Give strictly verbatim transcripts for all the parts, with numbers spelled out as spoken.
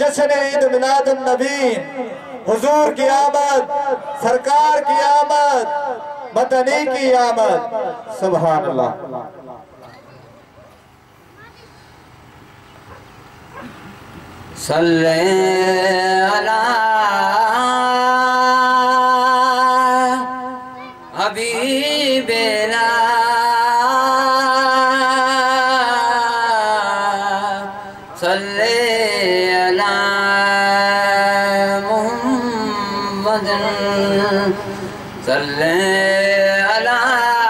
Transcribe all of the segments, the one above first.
जश्न ईद मिलाद नबी, हुजूर की आमद, सरकार की आमद, मदनी की आमद। सुभान अल्लाह। सल्ले अला हबीबिना सल्ले अला मुहम्मद सल्ले अला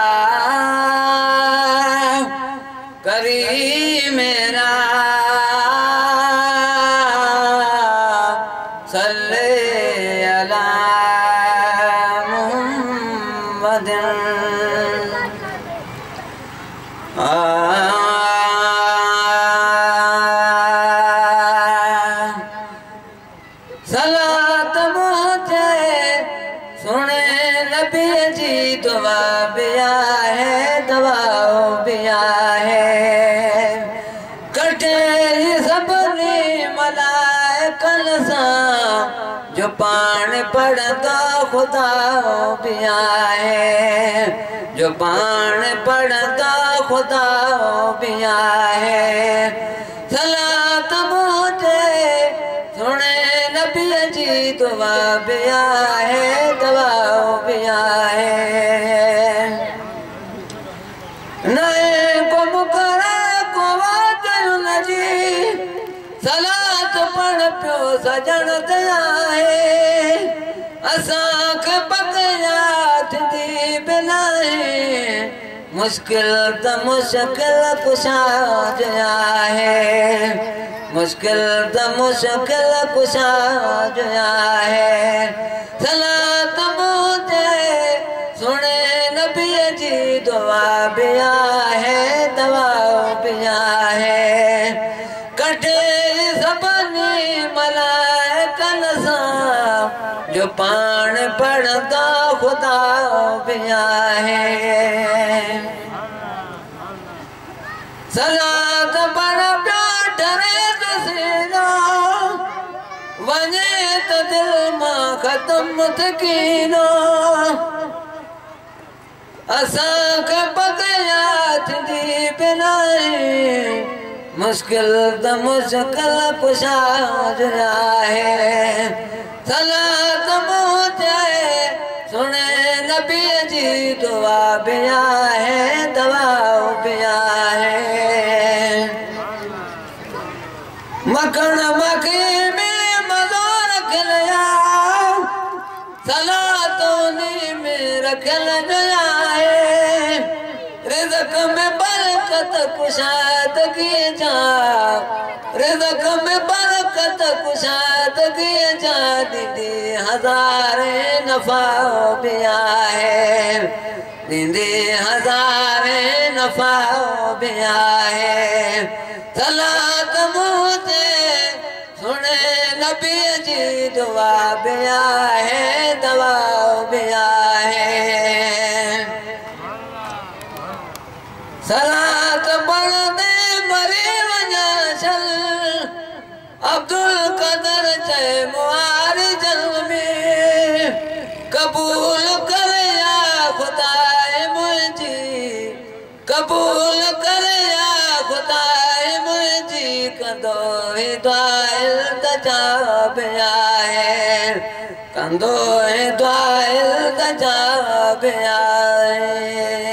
करीमेना सल्ले अला मुहम्मद सलात मुझे सुने नबी जी दुआ बिया है, दवा बिया है। कटे सबने मलाइकन सा जो पान पढ़ता खुदा बिया है, जो पान पढ़ता खुदा बिया है। सलात मुझे सुने नबी जी दुआ बिया है, दवा बिया है। नए को मुकरा को वादन जी सलात पढ़ पियो सजन दया है। असांख पकयात दी बिनाए मुश्किल त मुश्किल कुशा जया है, मुश्किल त मुश्किल कुशा जया है। सलात मुझे सुने नबी जी दुआ बिया है, दवा बिया है। कटे सबनी मलाइकन सा जो पान पढ़ता खुदा बिया है। सलात पढ़ डरे तसीना वने तो दिल मां खत्म थकीनो। असांख पकयात दी बिनाए मुश्किल त मुश्किल कुशा जया है। सलात मुझे सुने नबी जी दुआ बिया है, दवा बिया है। मखण मखी में मज़ो रखलिया सलातोनी में रखल जया है। रिज़्क़ में बरकत कुशाद की जा, रिज़्क़ में बरकत कुशाद की जा। दीदी हजारे नफा बिया है, दीदी हजारे नफा बिया है। सलात मुझे सुने नबी जी दुआ बिया है, दवा बिया है। सलात पढ़ दे मरे वजा चल अब्दुल कदर चे मुआर जल में कबूल कर या खुदाए मुझी, कबूल कर या खुदाए मुझी। कंदो ही दुआइल तजा बिया है, कंदो ही दुआइल तजा बिया है।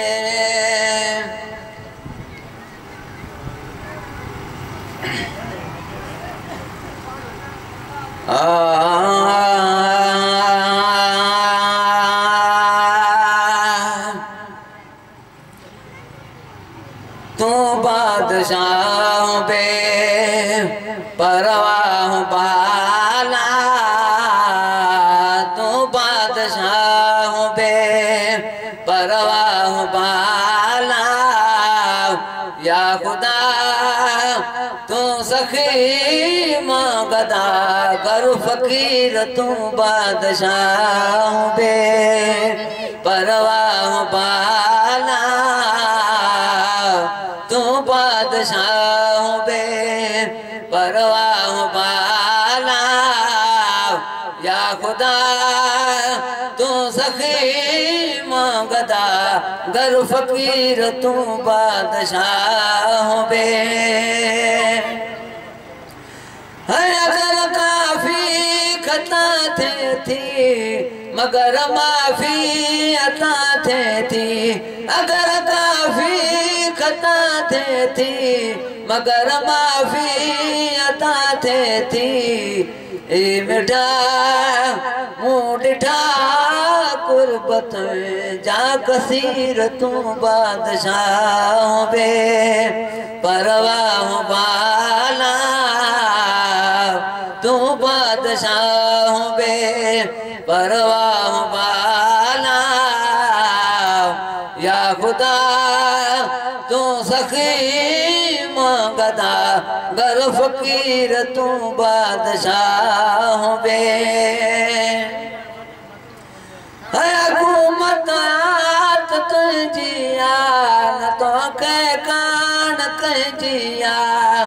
तू बादशाह बे परवाह बाला, तू बादशाह बे परवाह बाला। या खुदा तू सखी मां गदा कर फकीर, तू बादशाह बे परवाह बाला। तू बादशाह बे परवाह बाला। गदा गर फकीर तू बादशाह बे अगर काफी खता थे थी मगर माफी अता थे थी अगर काफी खता थे थी मगर माफी अता थे थी ए मिठा मुँह डिठा कुर्बत जा कसीर तू बादशाह बे परवाह बाला तू बादशाह बे परवाह बाला या खुदा तू सखी गदा गर फकीर तू बादशाह बे हुकूमत आत तुझिया न तो कह कान कह जिया।